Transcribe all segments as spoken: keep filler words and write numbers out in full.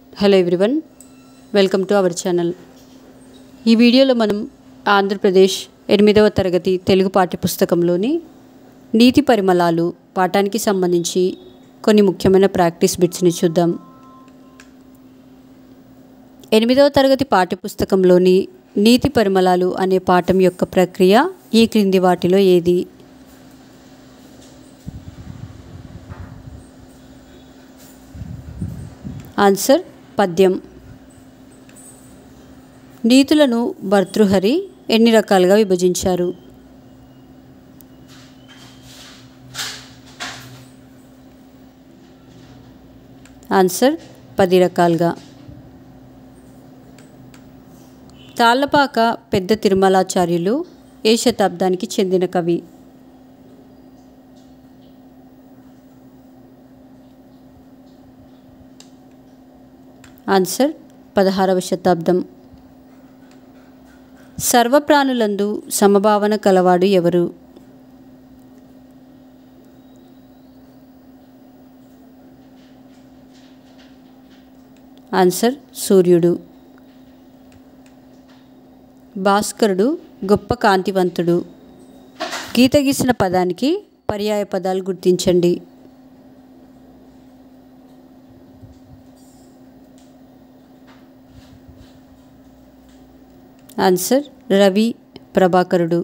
Hello everyone, welcome to our channel. ఈ వీడియోలో మనం ఆంధ్రప్రదేశ్ ఎనిమిదవ తరగతి తెలుగు పాఠ్యపుస్తకంలోని నీతి పరిమళాలు పాఠానికి సంబంధించి కొన్ని ముఖ్యమైన ప్రాక్టీస్ బిట్స్ని చూద్దాం. ఎనిమిదవ తరగతి పాఠ్యపుస్తకంలోని నీతి పరిమళాలు అనే పాఠం యొక్క ప్రక్రియ ఈ క్రింది వాటిలో ఏది? ఆన్సర్ పద్యం. నీతులను భర్తృహరి ఎన్ని రకాలుగా విభజించారు? ఆన్సర్ పది రకాలుగా. తాళ్లపాక పెద్ద తిరుమలాచార్యులు ఏ శతాబ్దానికి చెందిన కవి? ఆన్సర్ పదహారవ శతాబ్దం. సర్వప్రాణులందు సమభావన కలవాడు ఎవరు? ఆన్సర్ సూర్యుడు. భాస్కరుడు గొప్ప కాంతివంతుడు. గీత గీసిన పదానికి పర్యాయ పదాలు గుర్తించండి. ఆన్సర్ రవి, ప్రభాకరుడు.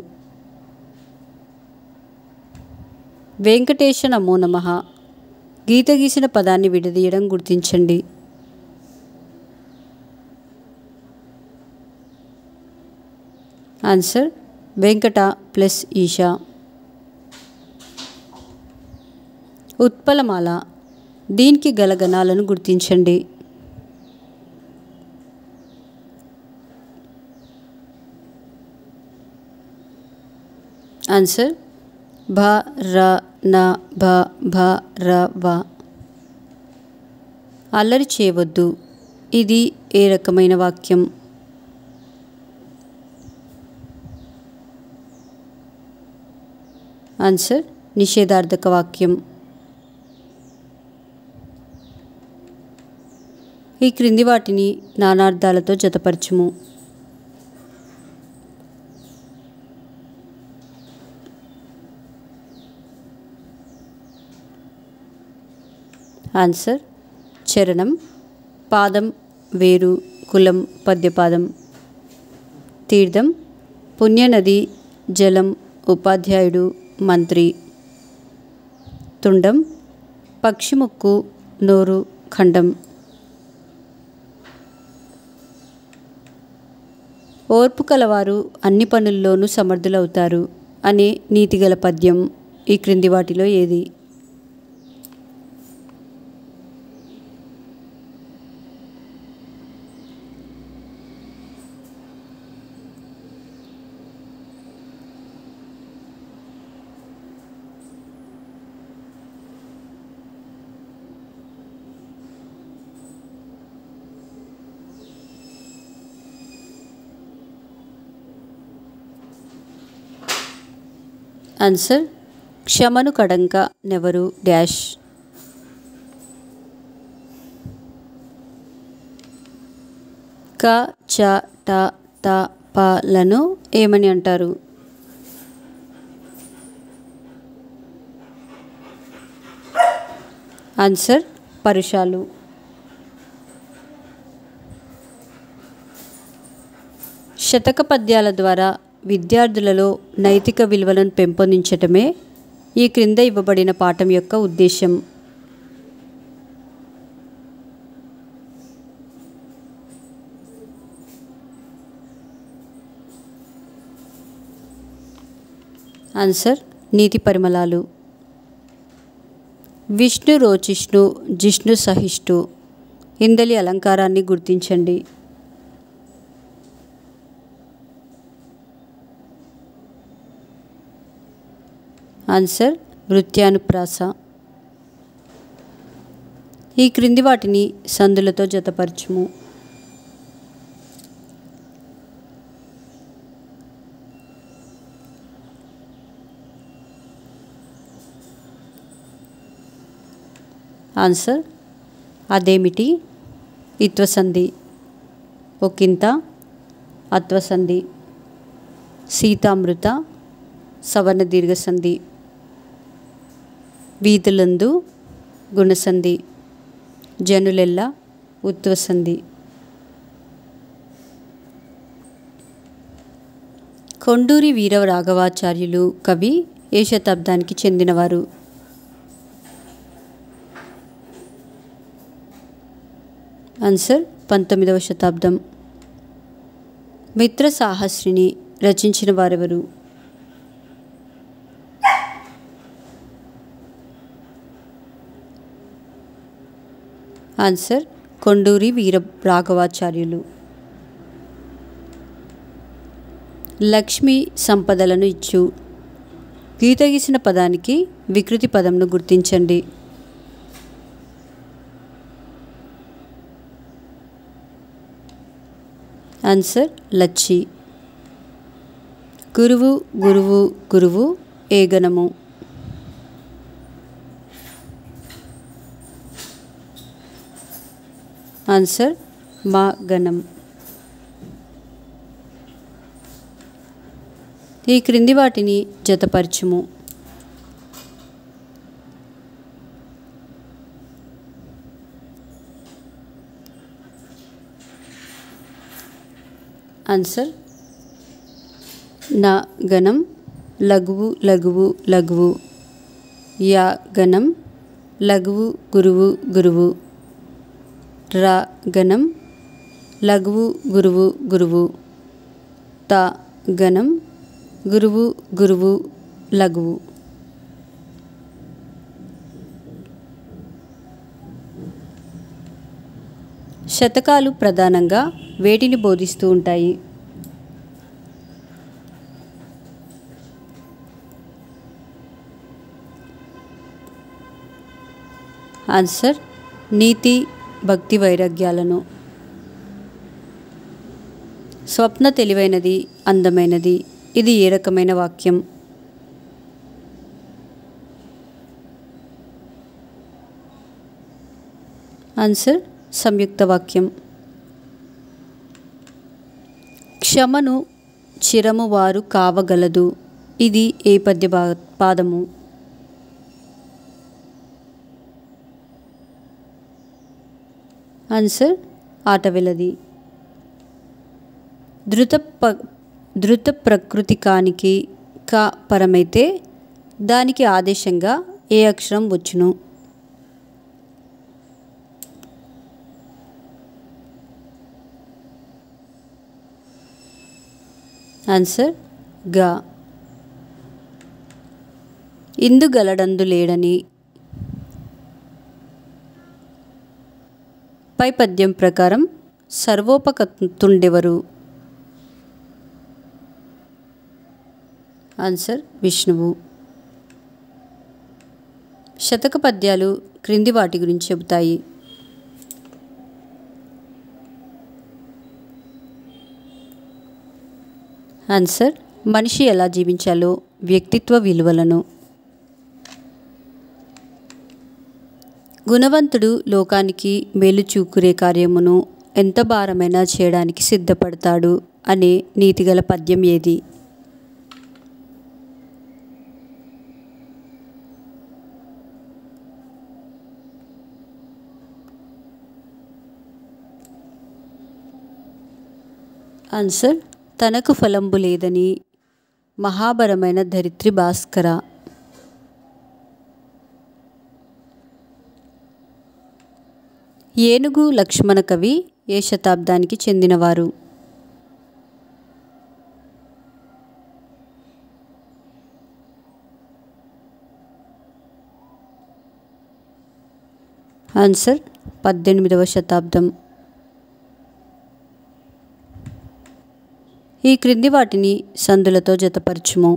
వెంకటేశ నమో నమః. గీత గీసిన పదాన్ని విడదీయడం గుర్తించండి. ఆన్సర్ వెంకట ప్లస్ ఈశా. ఉత్పలమాల. దీనికి గల గణాలను గుర్తించండి. ఆన్సర్ భ ర న భ భ ర వ. అల్లరి చేయవద్దు. ఇది ఏ రకమైన వాక్యం? ఆన్సర్ నిషేధార్థక వాక్యం. ఈ క్రింది వాటిని నానార్థాలతో జతపరచుము. ఆన్సర్ చరణం, పాదం, వేరు, కులం, పద్యపాదం. తీర్థం, పుణ్యనది, జలం, ఉపాధ్యాయుడు, మంత్రి. తుండం, పక్షిముక్కు, నోరు, ఖండం. ఓర్పు కలవారు అన్ని పనుల్లోనూ సమర్థులవుతారు అనే నీతిగల పద్యం ఈ క్రింది వాటిలో ఏది? ఆన్సర్ క్షమను కడంక నెవరు డాష్. క చ ట త ప లను ఏమని అంటారు? ఆన్సర్ పరుషాలు. శతక పద్యాల ద్వారా విద్యార్థులలో నైతిక విలువలను పెంపొందించటమే ఈ క్రింద ఇవ్వబడిన పాఠం యొక్క ఉద్దేశం. ఆన్సర్ నీతి పరిమళాలు. విష్ణు రోచిష్ణు జిష్ణు సహిష్ణు. ఇందలి అలంకారాన్ని గుర్తించండి. ఆన్సర్ వృత్యానుప్రాస. ఈ క్రింది వాటిని సందులతో జతపరచుము. ఆన్సర్ అదేమిటి, ఇత్వసంధి ఒకింత అత్వసంధి సీతామృత సవర్ణ దీర్ఘసంధి వీధులందు గుణసంధి జనులెల్ల ఉత్వసంధి. కొండూరి వీర రాఘవాచార్యులు కవి ఏ శతాబ్దానికి చెందినవారు? ఆన్సర్ పంతొమ్మిదవ శతాబ్దం. మిత్ర సాహస్రిని రచించిన వారెవరు? ఆన్సర్ కొండూరి వీర రాఘవాచార్యులు. లక్ష్మి సంపదలను ఇచ్చు గీత గీసిన పదానికి వికృతి పదంను గుర్తించండి. ఆన్సర్ లచ్చి. గురువు గురువు గురువు ఏ గణము? ఆన్సర్ మా గణం. ఈ క్రింది వాటిని జతపరచుము. ఆన్సర్ నా గణం లఘువు లఘువు లఘువు. యా గణం లఘువు గురువు గురువు. రా గణం లఘువు గురువు గురువు. తా గణం గురువు గురువు లఘువు. శతకాలు ప్రధానంగా వేటిని బోధిస్తూ ఉంటాయి? ఆన్సర్ నీతి భక్తి వైరాగ్యాలను. స్వప్న తెలివైనది అందమైనది ఇది ఏ రకమైన వాక్యం? ఆన్సర్ సంయుక్త వాక్యం. క్షమను చిరము వారు కావగలదు ఇది ఏ పద్య పాదము? ఆన్సర్ ఆటవిలది. ధృత ప ధృత ప్రకృతికానికి క పరమైతే దానికి ఆదేశంగా ఏ అక్షరం వచ్చును? ఆన్సర్ గా. ఇందు గలడందు లేడని పై పద్యం ప్రకారం సర్వోపకతుండెవరు? ఆన్సర్ విష్ణువు. శతక పద్యాలు క్రింది వాటి గురించి చెబుతాయి? ఆన్సర్ మనిషి ఎలా జీవించాలో వ్యక్తిత్వ విలువలను. గుణవంతుడు లోకానికి మేలు చూకురే కార్యమును ఎంత భారమైనా చేయడానికి సిద్ధపడతాడు అనే నీతిగల పద్యం ఏది? ఆన్సర్ తనకు ఫలంబు లేదని మహాబరమైన ధరిత్రి భాస్కర. ఏనుగు లక్ష్మణ కవి ఏ శతాబ్దానికి చెందినవారు? ఆన్సర్ పద్దెనిమిదవ శతాబ్దం. ఈ క్రింది వాటిని సందులతో జతపరచుము.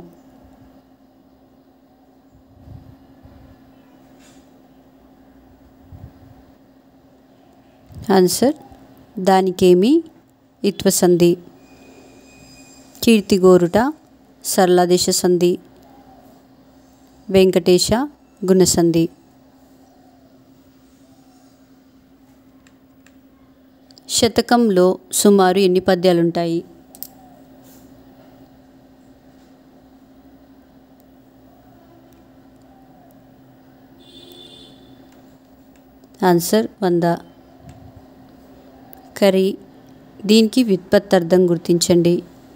ఆన్సర్ దానికేమి ఇత్వసంధి. కీర్తిగోరుట సరళదేశ సంధి. వెంకటేశ గుణసంధి. శతకంలో సుమారు ఎన్ని పద్యాలు ఉంటాయి? ఆన్సర్ వంద. కరి దీనికి వ్యుత్పత్తార్థం గుర్తించండి.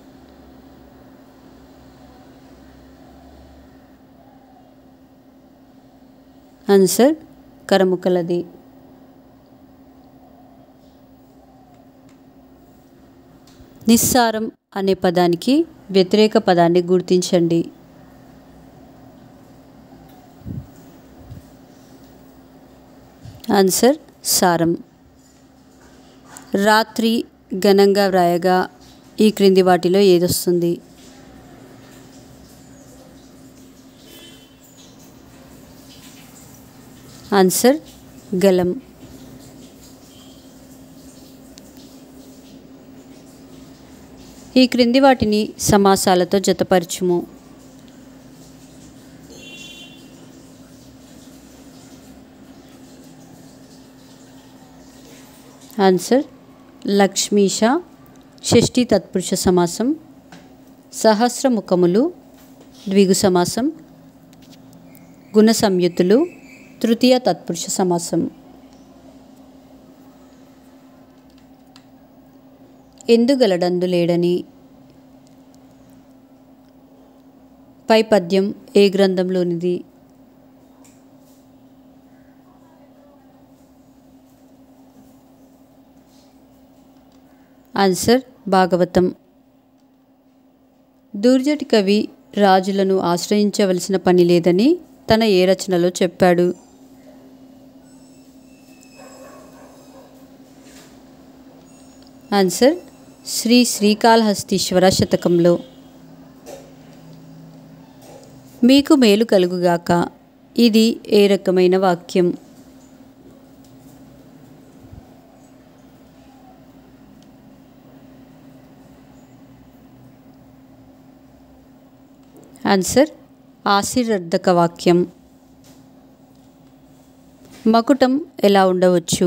ఆన్సర్ కరముకలది. నిస్సారం అనే పదానికి వ్యతిరేక పదాన్ని గుర్తించండి. ఆన్సర్ సారం. రాత్రి ఘనంగా వ్రాయగా ఈ క్రింది వాటిలో ఏదొస్తుంది? ఆన్సర్ గలం. ఈ క్రింది వాటిని సమాసాలతో జతపరచుము. ఆన్సర్ లక్ష్మీష షష్ఠీ తత్పురుష సమాసం, సహస్రముఖములు ద్విగు సమాసం, గుణ సంయుతులు తృతీయ తత్పురుష సమాసం. ఎందుగలడందు లేడని పై పద్యం ఏ గ్రంథంలోనిది? ఆన్సర్ భాగవతం. దూర్జటి కవి రాజులను ఆశ్రయించవలసిన పని లేదని తన ఏ రచనలో చెప్పాడు? ఆన్సర్ శ్రీ శ్రీకాళహస్తీశ్వర శతకంలో. మీకు మేలు కలుగుగాక ఇది ఏ రకమైన వాక్యం? ఆన్సర్ ఆశీర్వర్ధక వాక్యం. మకుటం ఎలా ఉండవచ్చు?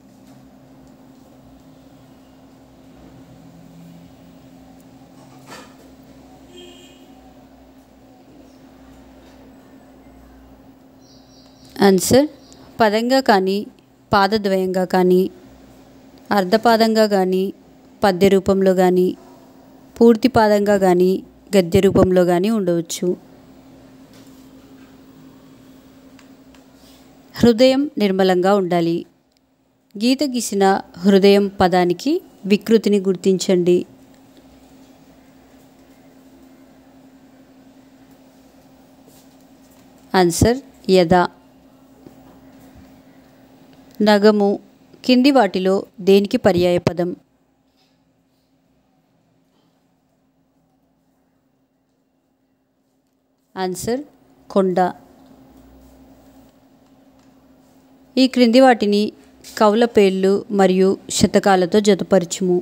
ఆన్సర్ పదంగా కానీ పాదద్వయంగా కానీ అర్ధపాదంగా కానీ పద్య రూపంలో కానీ పూర్తి పాదంగా కానీ గద్య రూపంలో కానీ ఉండవచ్చు. హృదయం నిర్మలంగా ఉండాలి. గీత గీసిన హృదయం పదానికి వికృతిని గుర్తించండి. ఆన్సర్ యదా. నగము కింది వాటిలో దేనికి పర్యాయపదం? ఆన్సర్ కొండ. ఈ క్రింది వాటిని కవుల పేర్లు మరియు శతకాలతో జతపరచుము.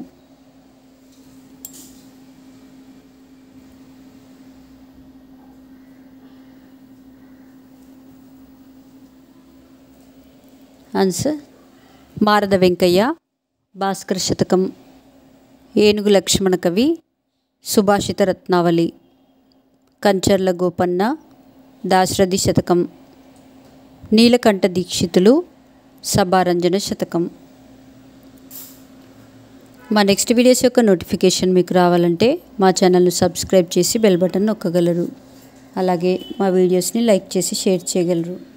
ఆన్సర్ మారద వెంకయ్య భాస్కర శతకం, ఏనుగు లక్ష్మణ కవి సుభాషిత రత్నావళి, కంచర్ల గోపన్న దాశరథి శతకం, నీలకంఠ దీక్షితులు సభారంజన శతకం. మా నెక్స్ట్ వీడియోస్ యొక్క నోటిఫికేషన్ మీకు రావాలంటే మా ఛానల్ను సబ్స్క్రైబ్ చేసి బెల్ బటన్ నొక్కగలరు. అలాగే మా వీడియోస్ని లైక్ చేసి షేర్ చేయగలరు.